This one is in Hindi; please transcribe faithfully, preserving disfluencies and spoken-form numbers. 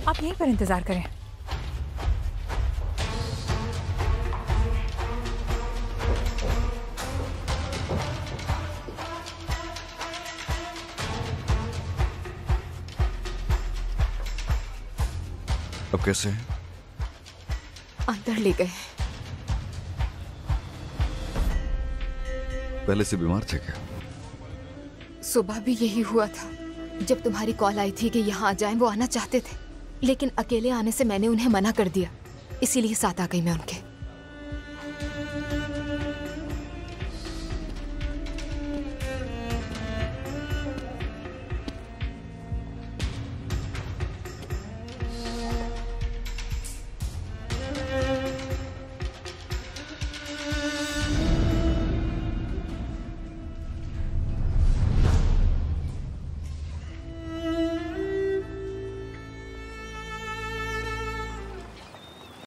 आप यहीं पर इंतजार करें। अब कैसे हैं? अंदर ले गए। पहले से बीमार थे क्या? सुबह भी यही हुआ था। जब तुम्हारी कॉल आई थी कि यहाँ आ जाएं, वो आना चाहते थे, लेकिन अकेले आने से मैंने उन्हें मना कर दिया, इसीलिए साथ आ गई मैं उनके।